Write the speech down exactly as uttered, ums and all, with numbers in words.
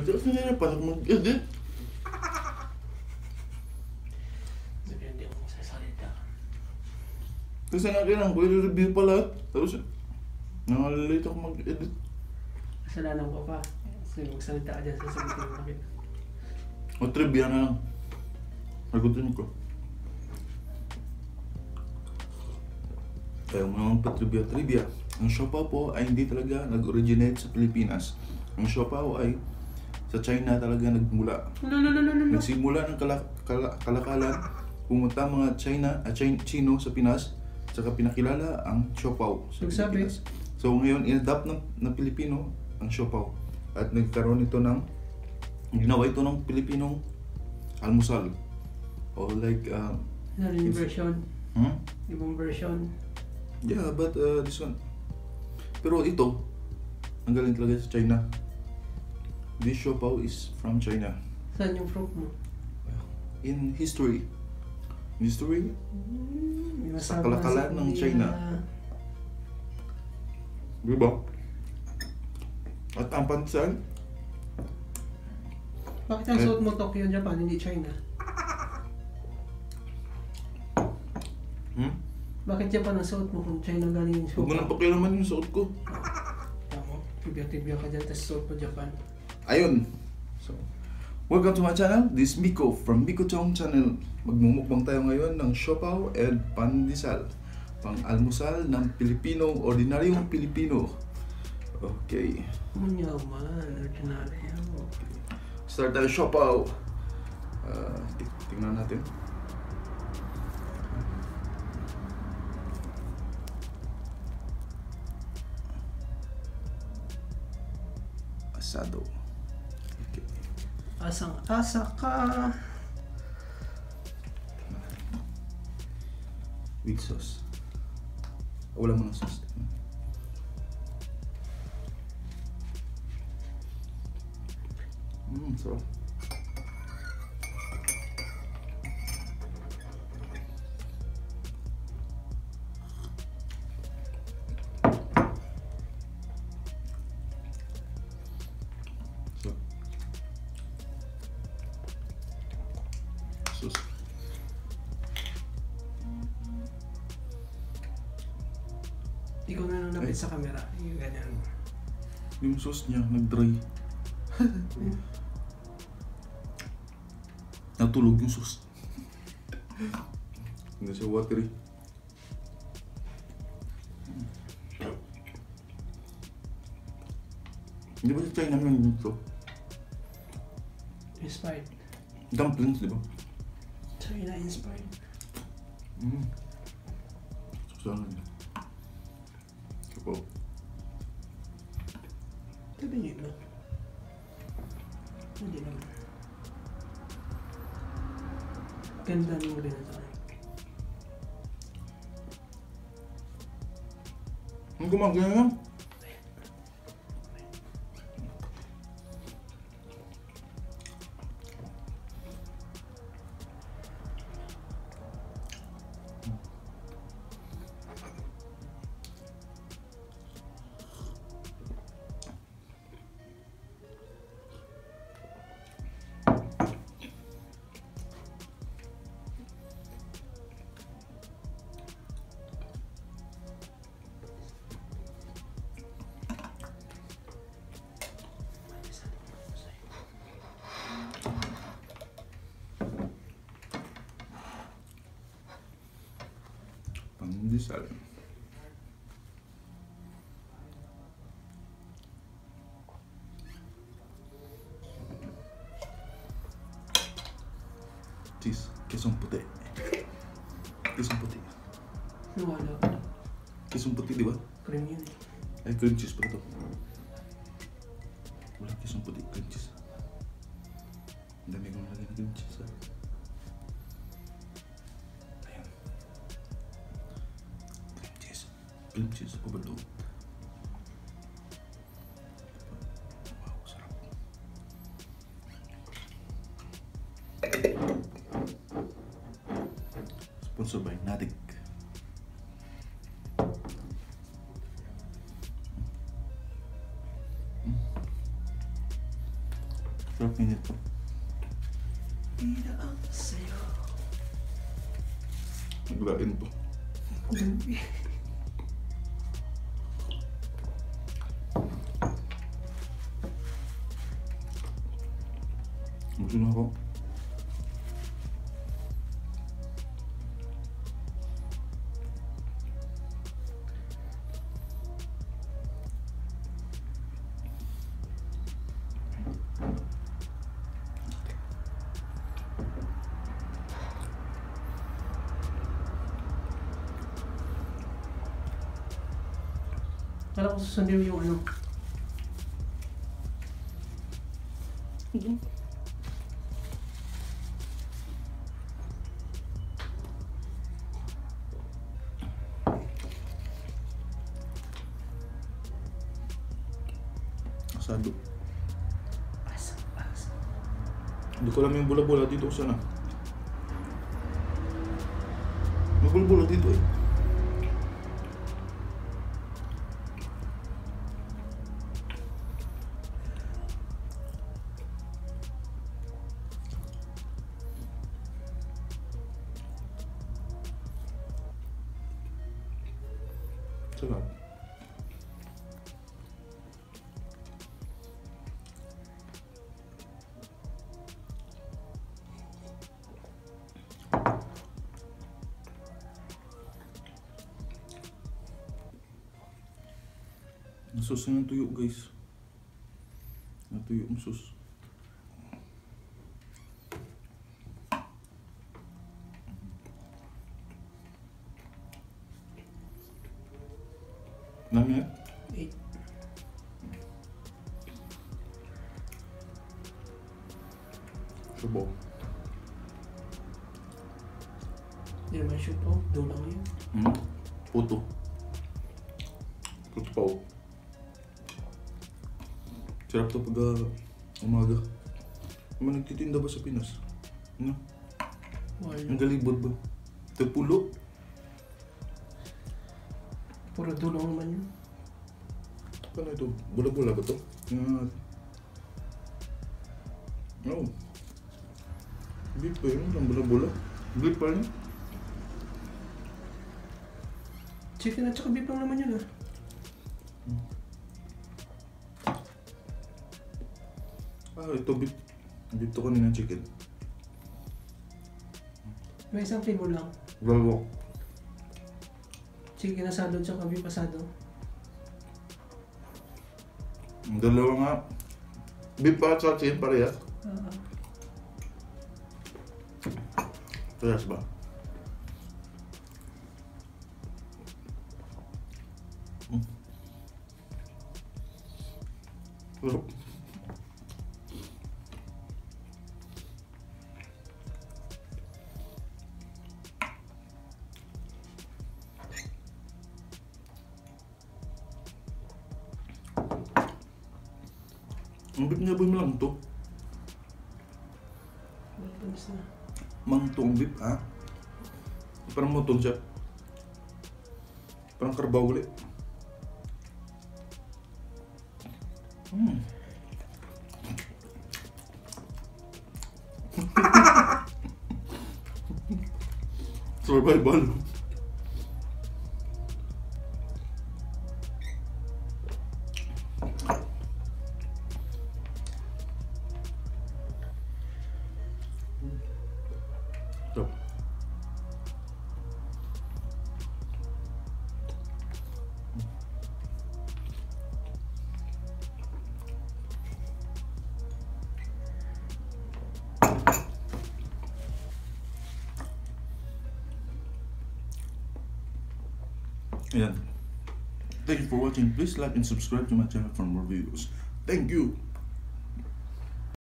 Tapos na para mag-edit. Sabi hindi ako magsasalita. Kasi nakilang ko i-review pa lahat. Tapos nangalilate ako mag-edit. Kasalanan ko pa. Kasi magsalita ka dyan, sasagutin mo akin. O trivia na lang. Sagutin ko. Kaya mga pa-trivia, trivia. Ang siopaw po ay hindi talaga nag-originate sa Pilipinas. Ang siopaw ay sa China talaga nagmula. No, no, no, no, no. Nagsimula ng kala, kala, kalakalan, pumunta mga China at Chin, Chino sa Pinas, saka pinakilala ang siopaw sa Nagsabi. Pilipinas. So ngayon, in-adapt ng, ng Pilipino ang siopaw. At nagkaroon ito ng, ginawa ito ng Pilipinong almusal. O like, uh, Ano yung version? hmm? Ibang version. Yeah, but uh, this one. Pero ito, ang galing talaga sa China. This siopaw is from China. Saan yung fruit mo? In history. In history, Mm, sa kalakalan ng China. Diba? At ang pansan, Bakit ang Eh. suot mo Tokyo, Japan, hindi China? hmm? Bakit Japan ang suot mo kung China galing yung Huwag mo suot? nang pakialaman yung suot ko. Tama. Tibya-tibya ka dyan, tapos suot mo Japan. Ayun. So, welcome to my channel. This is Miko from Miko Chong Channel. Magmumukbang tayo ngayon ng siopaw and pandesal. Pang-almusal ng Pilipino, ordinaryong Pilipino. Okay. Munyaman, ordinary. Okay. Start tayo siopaw. Uh, tingnan natin. Asado. Okay. Asang-asa ka. With sauce. Wala mo ng sauce. Mmm, sarap. Sarap. Sauce. Ikaw na nanapit sa camera. Yung ganyan. Yung sauce niya, nag-dry. Natulog yung sauce. Hindi siya watery. Di ba sa China naman dito? Inspired. Dumplings, di ba? China inspired. Mm. Saan na? Kapaw. Sabi niyo ba? Hindi naman. Ganda ng rin ito. Ang gumagana lang. Pandesal. Cheese, kesong puti. Kesong puti. Nawala. Kesong puti, di ba? Cream yun eh. Ay, cream cheese pala to. Wala kesong puti, cream cheese. Ang dami kong lagay na cream cheese, ha? Ayan. Cream cheese. Cream cheese overload. Wow, sarap. Sponsored by Nadik. Sarap nito. Tira ang sayo. Naglain to. Gusto na ako. Kala ko susundin yung ano. Mm-hmm. Asado. Pasok, pasok. Hindi ko alam yung bula-bula dito sana. May bula-bula dito eh. Sarap. Nasus na yung tuyo guys. Natuyo ang sus. Dami yan? Eight. Subo. Hindi naman shoot po. Doon lang yun. Hmm? Puto. Puto pa oh. Sarap to pag uh, umaga. Naman nagtitinda ba sa Pinas? Ano? Wala. Ang galibod ba? Ito pulo? Puro dulong naman yun. Ano ito? Bula-bula ba ito? Uh, oh. Beef pa yun? Ang bula-bula? Beef pa yun? Chicken at saka beef lang naman yun ah. Hmm. Ah, ito beef. Beef to kanina chicken. May isang flavor lang. Galwak. Chicken asado at saka beef asado. Ang dalawa nga. Beef pa at sa chicken parehas. Uh, Parehas ba? Hmm. Sarap. Ang beef niya ba yung lang to? Matamis na. Mangtong beef, ha? Parang mutol siya. Parang karbaw ulit. Hmm. Survival. Ito. Ayan. Thank you for watching. Please like and subscribe to my channel for more videos. Thank you.